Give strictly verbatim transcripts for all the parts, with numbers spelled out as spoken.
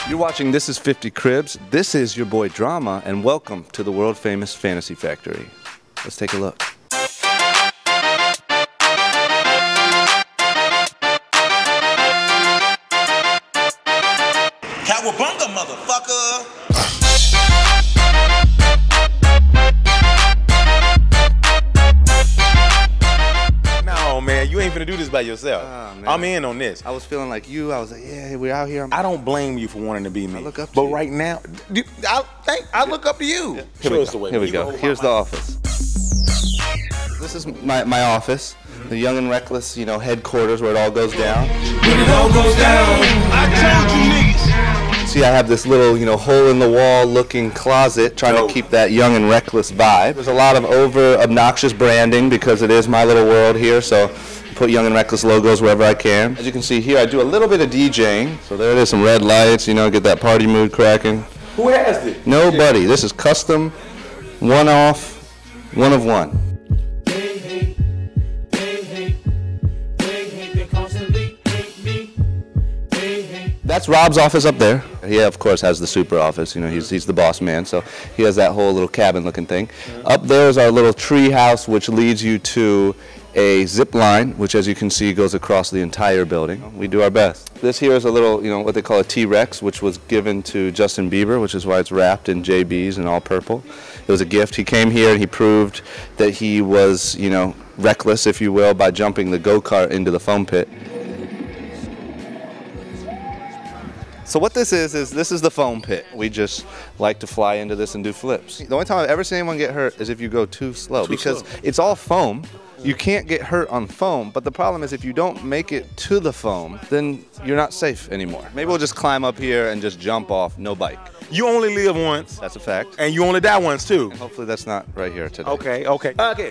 You're watching This Is fifty Cribs. This is your boy Drama, and welcome to the world famous Fantasy Factory. Let's take a look. Cowabunga, motherfucker! No, man, you ain't finna do this by yourself. Oh, I'm in on this. I was feeling like you. I was like, yeah, we're out here. I'm I don't blame you for wanting to be me. I look up to but you. right now, dude, I think I look up to you. Yeah. Show Here we us the go. way. Here we You go. hold Here's my the mic. office. This is my, my office, the Young and Reckless, you know, headquarters where it all goes down. When it all goes down, I told you niggas. See, I have this little, you know, hole-in-the-wall looking closet trying Dope. to keep that young and reckless vibe. There's a lot of over-obnoxious branding because it is my little world here, so I put Young and Reckless logos wherever I can. As you can see here, I do a little bit of DJing. So there it is, some red lights, you know, get that party mood cracking. Who has this? Nobody. This is custom, one-off, one of one. That's Rob's office up there. He, of course, has the super office. You know, he's, he's the boss man, so he has that whole little cabin-looking thing. Up there is our little tree house, which leads you to a zip line, which, as you can see, goes across the entire building. We do our best. This here is a little, you know, what they call a T-Rex, which was given to Justin Bieber, which is why it's wrapped in J Bs and all purple. It was a gift. He came here and he proved that he was, you know, reckless, if you will, by jumping the go-kart into the foam pit. So what this is, is this is the foam pit. We just like to fly into this and do flips. The only time I've ever seen anyone get hurt is if you go too slow, Too because slow. it's all foam. You can't get hurt on foam, but the problem is if you don't make it to the foam, then you're not safe anymore. Maybe we'll just climb up here and just jump off, no bike. You only live once, That's a fact. and you only die once too. Hopefully that's not right here today. Okay, okay, okay.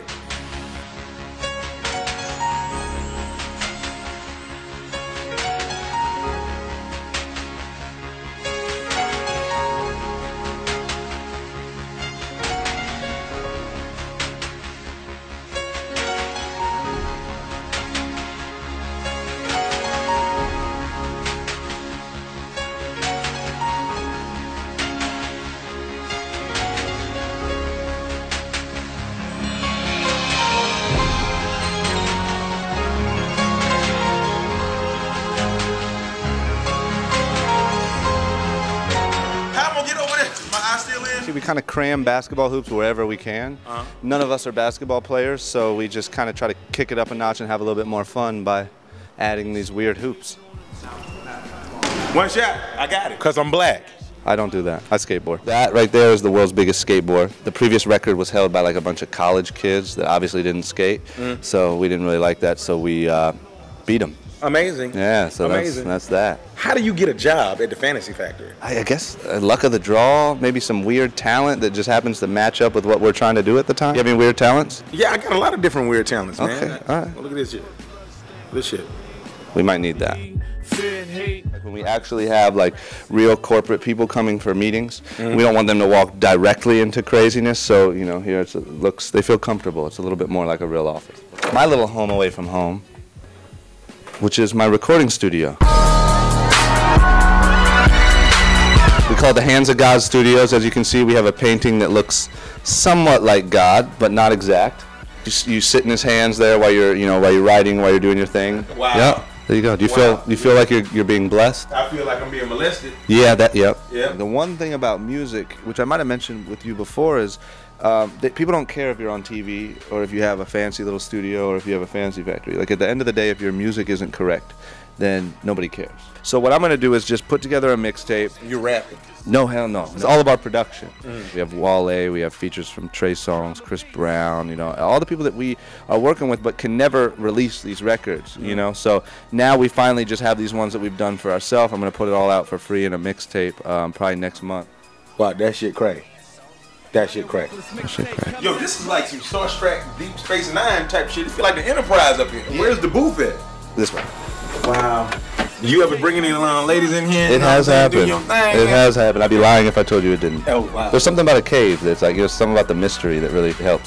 See, we kind of cram basketball hoops wherever we can. Uh-huh. None of us are basketball players, so we just kind of try to kick it up a notch and have a little bit more fun by adding these weird hoops. One shot, I got it. Cause I'm black. I don't do that. I skateboard. That right there is the world's biggest skateboard. The previous record was held by like a bunch of college kids that obviously didn't skate, Mm. so we didn't really like that, so we uh, beat them. Amazing. Yeah, so that's, Amazing. that's that. How do you get a job at the Fantasy Factory? I, I guess uh, luck of the draw, maybe some weird talent that just happens to match up with what we're trying to do at the time. You have any weird talents? Yeah, I got a lot of different weird talents, man. Okay, all right. Well, look at this shit. This shit. We might need that. Like when we actually have like real corporate people coming for meetings, Mm-hmm. we don't want them to walk directly into craziness. So you know, here it's, it looks, they feel comfortable. It's a little bit more like a real office. My little home away from home, which is my recording studio. We call it the Hands of God Studios. As you can see, we have a painting that looks somewhat like God, but not exact. You, s- you sit in His hands there while you're, you know, while you're writing, while you're doing your thing. Wow. Yep. There you go. Do you Wow. feel? Do you feel like you're you're being blessed? I feel like I'm being molested. Yeah. That. Yep. Yep. The one thing about music, which I might have mentioned with you before, is um, that people don't care if you're on T V or if you have a fancy little studio or if you have a fancy factory. Like at the end of the day, if your music isn't correct, then nobody cares. So what I'm gonna do is just put together a mixtape. You're rapping. No, hell no. It's all about production. We have Wale, we have features from Trey Songz, Chris Brown, you know, all the people that we are working with but can never release these records, you know. So now we finally just have these ones that we've done for ourselves. I'm going to put it all out for free in a mixtape um, probably next month. Wow, that shit crack. That shit crack. That shit crack. Yo, this is like some Star Trek, Deep Space Nine type shit. It feel like the Enterprise up here. Where's the booth at? This way. Wow. You ever bring any uh, ladies in here? It You know has what I'm saying? Do happened. your thing, It man. has happened. I'd be lying if I told you it didn't. Oh, wow. There's something about a cave that's like, there's something about the mystery that really helps.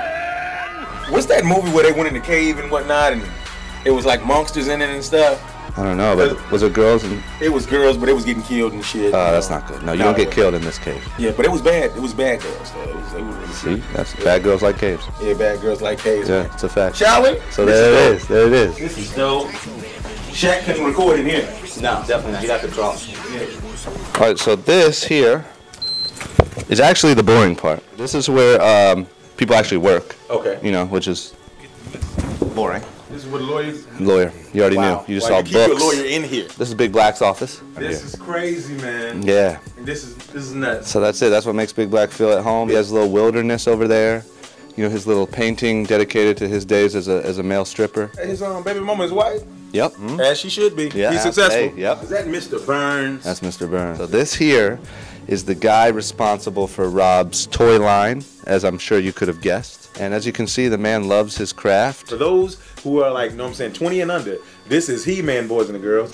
What's that movie where they went in the cave and whatnot and it was like monsters in it and stuff? I don't know, but was it girls? And it was girls, but it was getting killed and shit. Oh, that's not good. No, you no, don't get killed in this cave. Yeah, but it was bad. It was bad girls. Though. It was, it was really See, good. that's yeah. Bad girls like caves. Yeah, bad girls like caves. Yeah, man. it's a fact. Shall we? So this there it is. There it is. This is dope. Shaq couldn't record in here. No, definitely not. He got the drops. Yeah. All right, so this here is actually the boring part. This is where um, people actually work. Okay. You know, which is boring. This is what a lawyer. Lawyer. You already Wow. knew. You just wow, saw you keep books. your lawyer in here. This is Big Black's office. Right This here. is crazy, man. Yeah. And this is this is nuts. So that's it. That's what makes Big Black feel at home. He has a little wilderness over there. You know, his little painting dedicated to his days as a as a male stripper. His um, baby mama is white. Yep. Mm-hmm. As she should be. Yeah, He's successful. hey, yep. Is that Mister Burns? That's Mister Burns. So this here is the guy responsible for Rob's toy line, as I'm sure you could have guessed. And as you can see, the man loves his craft. For those who are like, you know what I'm saying, twenty and under, this is He-Man, boys and girls.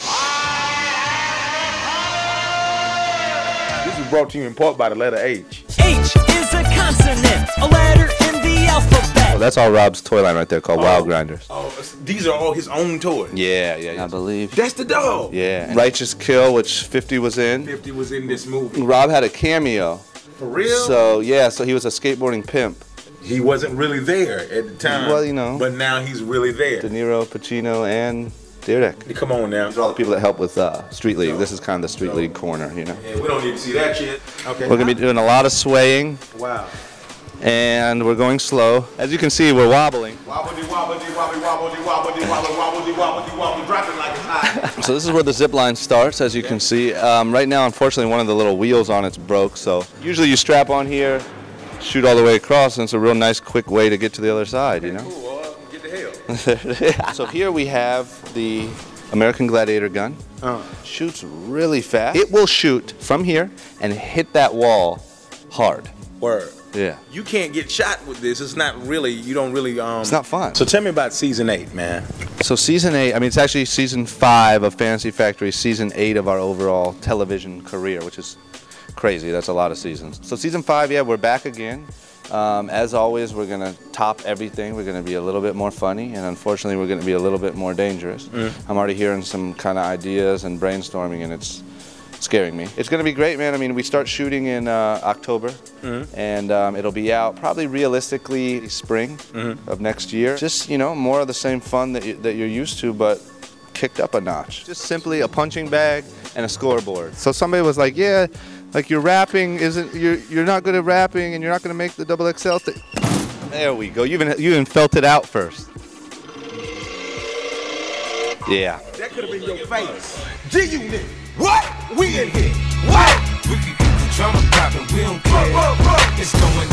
This is brought to you in part by the letter H. H is a consonant, a letter in the alphabet. Oh, that's all Rob's toy line right there called Oh. Wild Grinders. Oh, these are all his own toys. Yeah, yeah, yeah. I believe. That's the dog. Yeah. And Righteous Kill, which fifty was in. fifty was in this movie. Rob had a cameo. For real? So, yeah, so he was a skateboarding pimp. He wasn't really there at the time. Well, you know. But now he's really there. De Niro, Pacino, and Dyrdek. Come on now. These are all the people that help with uh, Street League. This is kind of the Street League corner, you know. Yeah, we don't need to see that shit. Okay. We're going to be doing a lot of swaying. Wow. And we're going slow. As you can see, we're wobbling. Wobbly, wobbly, wobbly, wobbly, wobbly, wobbly, wobbly, wobbly, wobbly, dropping like it's hot. So this is where the zip line starts, as you can see. Um, right now, unfortunately, one of the little wheels on it's broke. So usually you strap on here, shoot all the way across, and it's a real nice, quick way to get to the other side, you know? Cool, uh, get the hell. So here we have the American Gladiator gun. Uh. Shoots really fast. It will shoot from here and hit that wall hard. Word. Yeah. You can't get shot with this. It's not really, you don't really, um. It's not fun. So tell me about season eight, man. So season eight, I mean, it's actually season five of Fantasy Factory, season eight of our overall television career, which is crazy. That's a lot of seasons. So season five, yeah, we're back again. Um, as always, we're going to top everything. We're going to be a little bit more funny, and unfortunately, we're going to be a little bit more dangerous. Mm. I'm already hearing some kind of ideas and brainstorming, and it's scaring me. It's going to be great, man. I mean, we start shooting in uh, October, mm-hmm. and um, it'll be out probably realistically spring mm-hmm. of next year. Just, you know, more of the same fun that, you, that you're used to, but kicked up a notch. Just simply a punching bag and a scoreboard. So somebody was like, yeah, like your rapping isn't, you're, you're not good at rapping and you're not going to make the double X L thing. There we go. You even, you even felt it out first. Yeah. That could have been your face. G-Unit. What? We in here. What? We can keep the drama popping. We don't care. It's going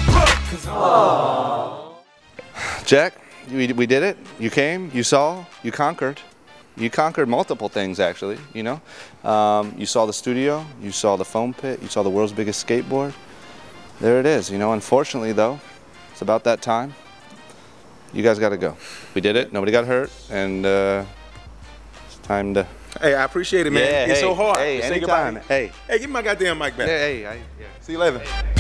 down. Jack, we, we did it. You came, you saw, you conquered. You conquered multiple things, actually, you know. Um, you saw the studio, you saw the foam pit, you saw the world's biggest skateboard. There it is, you know. Unfortunately, though, it's about that time. You guys got to go. We did it. Nobody got hurt, and uh, it's time to... Hey, I appreciate it, man. Yeah, it's hey, so hard. Hey, Say anytime. goodbye. Hey. Hey, give me my goddamn mic back. Hey, hey. I, yeah. See you later.